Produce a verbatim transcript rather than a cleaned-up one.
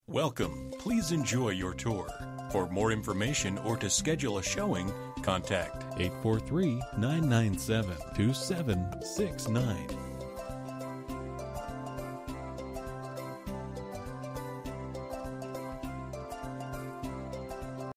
Welcome. Please enjoy your tour. For more information or to schedule a showing, contact eight four three, nine nine seven, two seven six nine.